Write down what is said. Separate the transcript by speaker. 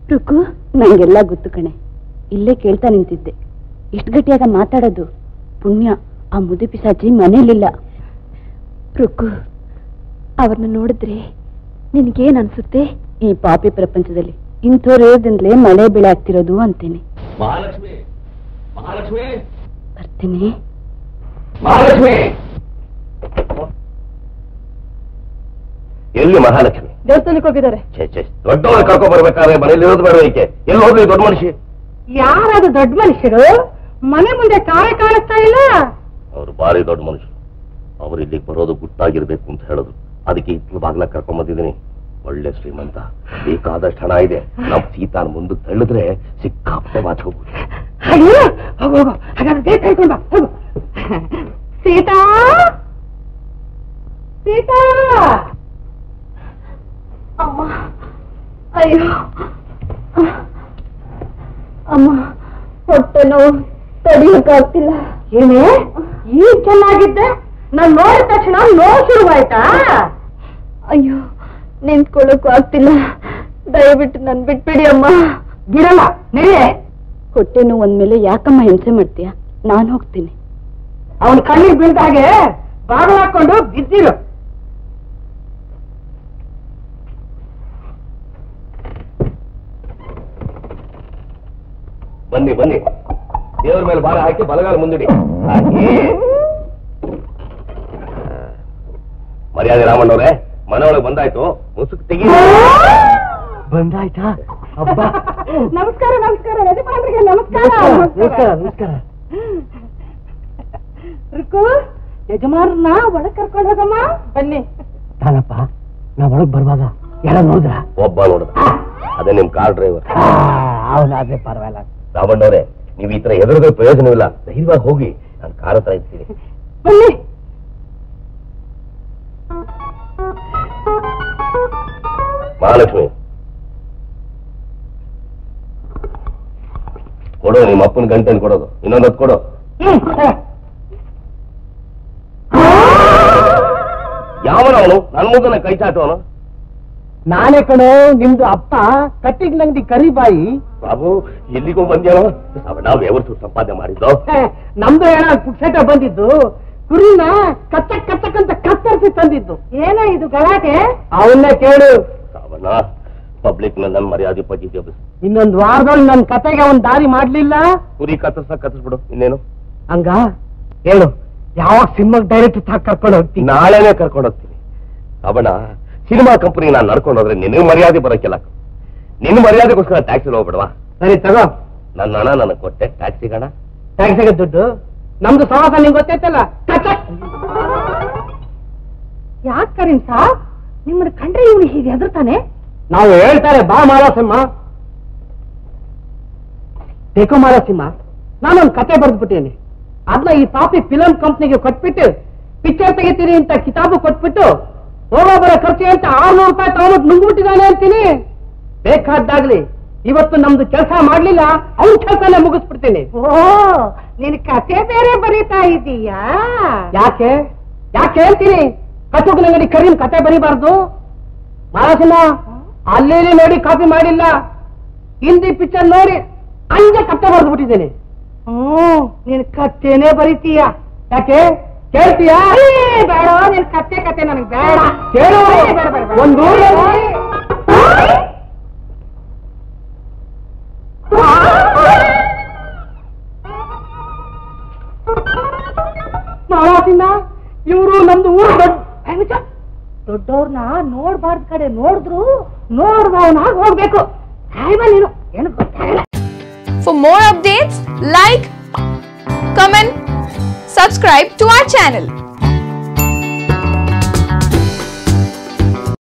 Speaker 1: ರುಕ್ಕು, ನಂಗೆಲ್ಲ ಗೊತ್ತು ಕಣೆ. ಇಲ್ಲೇ ಕೇಳ್ತಾ ನಿಂತಿದ್ದೆ. ಇಷ್ಟು ಗಟ್ಟಿಯಾಗ ಮಾತಾಡೋದು ಪುಣ್ಯ. ಆ ಮುದಿ ಪಿಸಾಚಿ ಮನೇಲಿಲ್ಲ. ರುಕ್ಕು, ಅವ್ರನ್ನ ನೋಡಿದ್ರೆ ನಿನಗೇನ್ ಅನ್ಸುತ್ತೆ? ಈ ಪಾಪಿ ಪ್ರಪಂಚದಲ್ಲಿ ಇಂಥವ್ರು ಇರೋದ್ರಿಂದಲೇ ಮಳೆ ಬೆಳೆ ಆಗ್ತಿರೋದು ಅಂತೇನೆ.
Speaker 2: ಮಹಾಲಕ್ಷ್ಮಿ, ಮಹಾಲಕ್ಷ್ಮಿ,
Speaker 1: ಬರ್ತೀನಿ.
Speaker 2: ಮಹಾಲಕ್ಷ್ಮಿ, ಎಲ್ಲಿ ಮಹಾಲಕ್ಷ್ಮಿ?
Speaker 1: ದೇವಸ್ಥಾನಕ್ಕೆ ಹೋಗಿದ್ದಾರೆ.
Speaker 2: ದೊಡ್ಡವ್ರ ಕರ್ಕೊಂಡ್ ಬರ್ಬೇಕಾದ್ರೆ ಮನೇಲಿ ಇರೋದು ಬೇಡ. ಈಕೆ ಎಲ್ಲಿ ಹೋದ್ರಿ ದೊಡ್ಡ ಮನುಷ್ಯ?
Speaker 1: ಯಾರಾದ ದೊಡ್ಡ ಮನುಷ್ಯರು? ಮನೆ ಮುಂದೆ ಕಾರೇ ಕಾಣಿಸ್ತಾ ಇಲ್ಲ.
Speaker 2: ಅವ್ರು ಭಾರಿ ದೊಡ್ಡ ಮನುಷ್ಯರು. ಅವ್ರು ಇಲ್ಲಿಗೆ ಬರೋದು ಗುಟ್ಟಾಗಿರ್ಬೇಕು ಅಂತ ಹೇಳಿದ್ರು. ಅದಕ್ಕೆ ಇತ್ಲು ಬಾಗ್ಲ ಕರ್ಕೊಂಡ್ ಬಂದಿದ್ದೀನಿ. ಒಳ್ಳೆ ಶ್ರೀಮಂತ, ಬೇಕಾದಷ್ಟು ಹಣ ಇದೆ. ನಮ್ ಸೀತಾನ ಮುಂದಕ್ಕೆ ತಳ್ಳಿದ್ರೆ ಸಿಕ್ಕಾಪಟ್ಟೆ ಬಾಚ್ ಹೋಗ್ಬೋದು.
Speaker 1: ಸೀತಾ, ಸೀತಾ, ಅಮ್ಮ, ಅಯ್ಯೋ ಅಮ್ಮ, ಹೊಟ್ಟೆ ನೋವು ತಡೆಯಕ್ಕಾಗ್ತಿಲ್ಲ. ಏನೇ ಈಗ ಚೆನ್ನಾಗಿದ್ದೆ? ನಾನ್ ನೋಡಿದ ತಕ್ಷಣ ನೋವು ಶುರುವಾಯ್ತಾ? ಅಯ್ಯೋ, ನಿಂತ್ಕೊಳ್ಳೋಕ್ಕೂ ಆಗ್ತಿಲ್ಲ. ದಯವಿಟ್ಟು ನನ್ ಬಿಟ್ಬಿಡಿ ಅಮ್ಮ. ಬಿಡಲ್ಲ, ನಡಿಯೇ. ಹೊಟ್ಟೆ ನೋವು ಅಂದ್ಮೇಲೆ ಯಾಕಮ್ಮ ಹಿಂಸೆ ಮಾಡ್ತೀಯ? ನಾನು ಹೋಗ್ತೀನಿ. ಅವನ್ ಕಣ್ಣಿಗೆ ಬೀಳ್ದ ಹಾಗೆ ಬಾಗಿಲು ಹಾಕೊಂಡು ಬಿದ್ದಿರು.
Speaker 2: ಬನ್ನಿ ಬನ್ನಿ, ದೇವರ ಮೇಲೆ ಭಾರ ಹಾಕಿ ಬಲಗಾಲ ಮುಂದಿಡಿ. ಮರ್ಯಾದೆ ರಾಮಣ್ಣವ್ರೆ, ಮನೆಯೊಳಗೆ ಬಂದಾಯ್ತು, ಮುಸುಕ್ ತೆಗಿ.
Speaker 3: ಬಂದಾಯ್ತಾ? ಹಬ್ಬ.
Speaker 1: ನಮಸ್ಕಾರ ನಮಸ್ಕಾರ, ಯಜಮಾನರಿಗೆ ನಮಸ್ಕಾರ.
Speaker 3: ನಮಸ್ಕಾರ ನಮಸ್ಕಾರ.
Speaker 1: ರುಕ್ಕು, ಯಜಮಾನರನ್ನ ಒಳಗ್ ಕರ್ಕೊಂಡು ಹೋಗಮ್ಮ. ಬನ್ನಿ.
Speaker 3: ನಾನಪ್ಪ, ನಾ ಒಳಗ್ ಬರುವಾಗ ಯಾರ ನೋಡಿದ್ರ?
Speaker 2: ಒಬ್ಬ ನೋಡಿದ, ಅದೇ ನಿಮ್ ಕಾರ್ ಡ್ರೈವರ್.
Speaker 3: ಅವನಾದ್ರೆ ಪರವಾಗಿಲ್ಲ.
Speaker 2: ರಾಮಣ್ಣವ್ರೆ, ನೀವು ಈ ತರ ಎದುರಿದ್ರೆ ಪ್ರಯೋಜನವಿಲ್ಲ. ಧೈರ್ಯವಾಗಿ ಹೋಗಿ, ನಾನು ಕಾರ್ ಹತ್ರ ಇರ್ತೀನಿ.
Speaker 1: ಬನ್ನಿ.
Speaker 2: ಮಹಾಲಕ್ಷ್ಮಿ, ಕೊಡು, ನಿಮ್ಮ ಅಪ್ಪನ ಗಂಟೆನ್ ಕೊಡೋದು. ಇನ್ನೊಂದೊತ್ತು ಕೊಡು. ಯಾವನವನು ನನ್ನ ಮುಖನ ಕೈ ಚಾಟುವನು?
Speaker 3: ನಾನೇ ಕಣೋ, ನಿಮ್ದು ಅಪ್ಪ ಕಟ್ಟಿಗೆ ನಂಗಡಿ ಕರಿಬಾಯಿ.
Speaker 2: ಬಾಬು, ಎಲ್ಲಿಗೂ ಬಂದ್ಯಾವ? ನಾವ್ ಯಾವತ್ತು ಸಂಪಾದನೆ ಮಾಡಿದ್ದು?
Speaker 3: ನಮ್ದು ಏನ ಪುಕ್ಸೇಟ ಬಂದಿದ್ದು. ಕುರಿನ ಕಚ್ಚಕ್ ಕಚ್ಚಕ್ ಅಂತ ಕತ್ತರಿಸಿ ತಂದಿದ್ದು.
Speaker 1: ಏನೋ ಇದು ಗಲಾಟೆ?
Speaker 3: ಅವನ್ನೇ ಕೇಳು.
Speaker 2: ಅವನ ಪಬ್ಲಿಕ್ ನನ್ನ ಮರ್ಯಾದೆ ಪಟ್ಟಿದ್ದೆ.
Speaker 3: ಇನ್ನೊಂದು ವಾರದಲ್ಲಿ ನನ್ ಕತೆಗೆ ಅವನ್ ದಾರಿ ಮಾಡ್ಲಿಲ್ಲ.
Speaker 2: ಕುರಿ ಕತ್ತರಿಸ್ಬಿಡು. ಇನ್ನೇನು
Speaker 3: ಹಂಗ ಹೇಳು, ಯಾವಾಗ ಸಿನಿಮಾಗ್ ಡೈರೆಕ್ಟ್ ಕರ್ಕೊಂಡು ಹೋಗ್ತೀನಿ?
Speaker 2: ನಾಳೆನೆ ಕರ್ಕೊಂಡು ಹೋಗ್ತೀನಿ. ಅವನ ಸಿನಿಮಾ ಕಂಪನಿ ನಾನು ನಡ್ಕೊಂಡು ಹೋದ್ರೆ ನಿನಗೆ ಮರ್ಯಾದೆ ಬರೋಕ್ಕಿಲ್ಲ. ನಿನ್ನ ಮರ್ಯಾದೆಗೋಸ್ಕರ ಟ್ಯಾಕ್ಸಿ ಹೋಗ್ಬಿಡವಾ?
Speaker 3: ಸರಿ ತಗೋ.
Speaker 2: ನನ್ನ ಹಣ ನನಗೆ ಕೊಟ್ಟೆ, ಟ್ಯಾಕ್ಸಿ ಹಣ.
Speaker 3: ಟ್ಯಾಕ್ಸಿಗೆ ದುಡ್ಡು ನಮ್ದು ಸವಾಸ ನಿಂಗೆ ಗೊತ್ತೈತಲ್ಲ.
Speaker 1: ಯಾಕೆ ಕರೀಂ ಸಾಬ್, ನಿಮ್ಮನ್ನ ಕಂಡ್ರೆ ಇವನು ಹೀಗೆ ಹೆದರ್ತಾನೆ?
Speaker 3: ನಾವು ಹೇಳ್ತಾರೆ ಬಾ ಮಾಲಸಿಂಹ. ಬೇಕೋ ಮಾಲಸಿಂಹ, ನಾನೊಂದು ಕತೆ ಬರೆದ್ಬಿಟ್ಟೇನೆ. ಅದನ್ನ ಈ ಪಾಪಿ ಫಿಲಂ ಕಂಪ್ನಿಗೆ ಕೊಟ್ಬಿಟ್ಟು ಪಿಕ್ಚರ್ ತೆಗಿತೀನಿ ಅಂತ ಕಿತಾಬು ಕೊಟ್ಬಿಟ್ಟು ಹೋಗೋ ಬರೋ ಖರ್ಚು ಅಂತ 600 ರೂಪಾಯಿ ತಗೊಂಡು ನುಂಗ್ಬಿಟ್ಟಿದ್ದಾನೆ ಅಂತೀನಿ. ಬೇಕಾದ್ದಾಗ್ಲಿ, ಇವತ್ತು ನಮ್ದು ಕೆಲಸ ಮಾಡ್ಲಿಲ್ಲ, ಅವ್ನ ಕೆಲಸನೇ ಮುಗಿಸ್ಬಿಡ್ತೀನಿ.
Speaker 1: ಓ, ನಿನ್ ಕತೆ ಬೇರೆ ಬರೀತಾ ಇದೀಯಾ?
Speaker 3: ಯಾಕೆ ಯಾಕೆ ಹೇಳ್ತೀನಿ. ಕಟುಕ್ ನಂಗಡಿ ಕರೀಂ ಕತೆ ಬರೀಬಾರ್ದು. ಮಾಲಸಿಂಹ, ಅಲ್ಲಿ ನೋಡಿ ಕಾಪಿ ಮಾಡಿಲ್ಲ, ಹಿಂದಿ ಪಿಕ್ಚರ್ ನೋಡಿ ಹಂಗೆ ಕತೆ ಬರೆದು ಬಿಟ್ಟಿದ್ದೇನೆ.
Speaker 1: ನಿನ್ ಕತೆನೇ ಬರೀತೀಯ?
Speaker 3: ಯಾಕೆ ಕೇಳ್ತೀಯಾ?
Speaker 1: ಬೇಡ, ನಿನ್ ಕತೆ ನನಗೆ ಬೇಡ.
Speaker 3: ಕೇಳು. ಒಂದು ಮಾಲಸಿಂಹ, ಇವರು ನಮ್ದು ಊರು
Speaker 1: ದೊಡ್ಡವ್ರನ್ನ ನೋಡ್ಬಾರ್ದು ಕಡೆ ನೋಡಿದ್ರು ನೋಡ್ದವನಾಗ ಹೋಗ್ಬೇಕು. ನೀನು ಏನು ಗೊತ್ತಾಗಲ್ಲ.
Speaker 4: For more updates, like, comment, subscribe to our channel.